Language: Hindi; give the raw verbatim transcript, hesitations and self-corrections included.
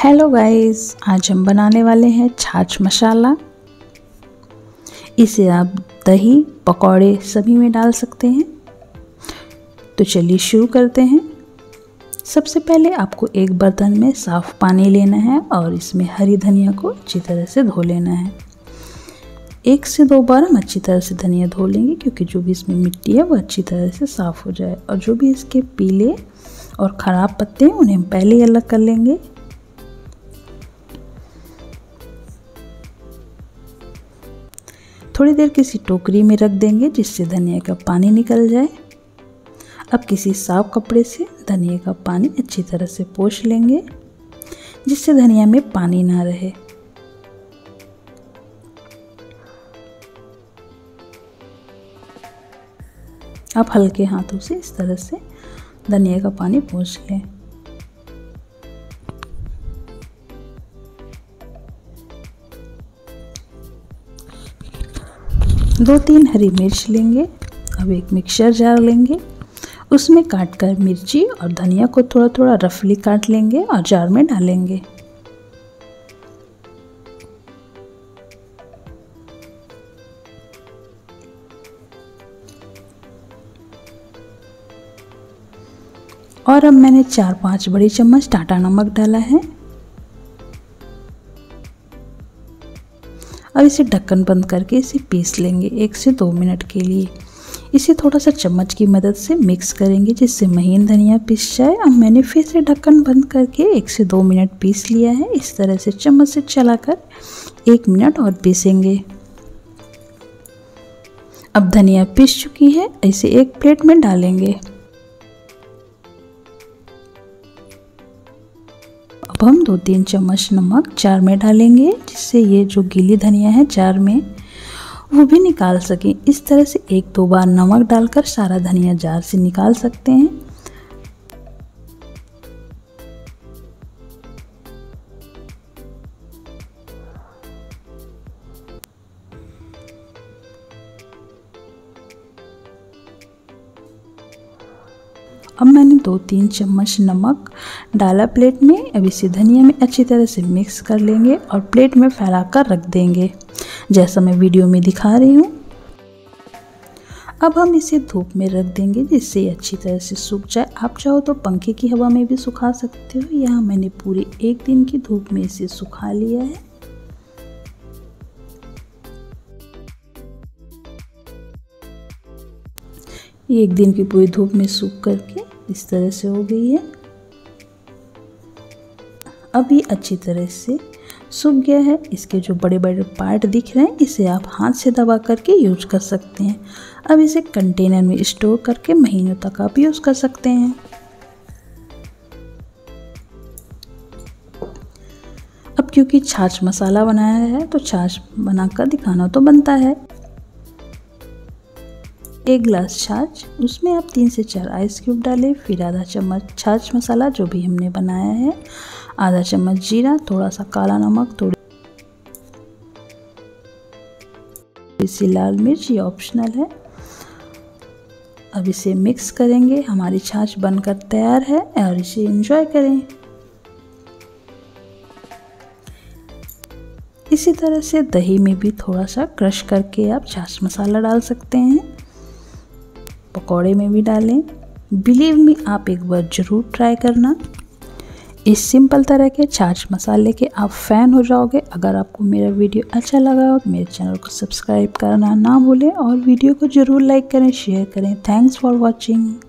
हेलो गाइस, आज हम बनाने वाले हैं छाछ मसाला। इसे आप दही, पकौड़े सभी में डाल सकते हैं। तो चलिए शुरू करते हैं। सबसे पहले आपको एक बर्तन में साफ़ पानी लेना है और इसमें हरी धनिया को अच्छी तरह से धो लेना है। एक से दो बार हम अच्छी तरह से धनिया धो लेंगे, क्योंकि जो भी इसमें मिट्टी है वो अच्छी तरह से साफ़ हो जाए। और जो भी इसके पीले और ख़राब पत्ते हैं उन्हें हम पहले ही अलग कर लेंगे। थोड़ी देर किसी टोकरी में रख देंगे जिससे धनिया का पानी निकल जाए। अब किसी साफ कपड़े से धनिया का पानी अच्छी तरह से पोंछ लेंगे, जिससे धनिया में पानी ना रहे। अब हल्के हाथों से इस तरह से धनिया का पानी पोंछ लें। दो तीन हरी मिर्च लेंगे। अब एक मिक्सर जार लेंगे, उसमें काट कर मिर्ची और धनिया को थोड़ा थोड़ा रफली काट लेंगे और जार में डालेंगे। और अब मैंने चार पांच बड़ी चम्मच टाटा नमक डाला है। अब इसे ढक्कन बंद करके इसे पीस लेंगे एक से दो मिनट के लिए। इसे थोड़ा सा चम्मच की मदद से मिक्स करेंगे जिससे महीन धनिया पिस जाए। अब मैंने फिर से ढक्कन बंद करके एक से दो मिनट पीस लिया है। इस तरह से चम्मच से चलाकर एक मिनट और पीसेंगे। अब धनिया पिस चुकी है, इसे एक प्लेट में डालेंगे। अब हम दो तीन चम्मच नमक जार में डालेंगे, जिससे ये जो गीली धनिया है जार में वो भी निकाल सकें। इस तरह से एक दो बार नमक डालकर सारा धनिया जार से निकाल सकते हैं। अब मैंने दो तीन चम्मच नमक डाला प्लेट में। अब इसे धनिया में अच्छी तरह से मिक्स कर लेंगे और प्लेट में फैलाकर रख देंगे, जैसा मैं वीडियो में दिखा रही हूँ। अब हम इसे धूप में रख देंगे जिससे अच्छी तरह से सूख जाए। आप चाहो तो पंखे की हवा में भी सुखा सकते हो। यहाँ मैंने पूरे एक दिन की धूप में इसे सुखा लिया है। एक दिन की पूरी धूप में सूख करके इस तरह से हो गई है। अब ये अच्छी तरह से सूख गया है। इसके जो बड़े बड़े पार्ट दिख रहे हैं इसे आप हाथ से दबा करके यूज कर सकते हैं। अब इसे कंटेनर में स्टोर करके महीनों तक आप यूज कर सकते हैं। अब क्योंकि छाछ मसाला बनाया है तो छाछ बनाकर दिखाना तो बनता है। एक गिलास छाछ, उसमें आप तीन से चार आइस क्यूब डालें। फिर आधा चम्मच छाछ मसाला जो भी हमने बनाया है, आधा चम्मच जीरा, थोड़ा सा काला नमक, थोड़ी सी लाल मिर्च, ये ऑप्शनल है। अब इसे मिक्स करेंगे। हमारी छाछ बनकर तैयार है और इसे एंजॉय करें। इसी तरह से दही में भी थोड़ा सा क्रश करके आप छाछ मसाला डाल सकते हैं। पकौड़े में भी डालें। बिलीव मी, आप एक बार ज़रूर ट्राई करना। इस सिंपल तरह के छाछ मसाले के आप फ़ैन हो जाओगे। अगर आपको मेरा वीडियो अच्छा लगा हो तो मेरे चैनल को सब्सक्राइब करना ना भूलें और वीडियो को ज़रूर लाइक करें, शेयर करें। Thanks for watching.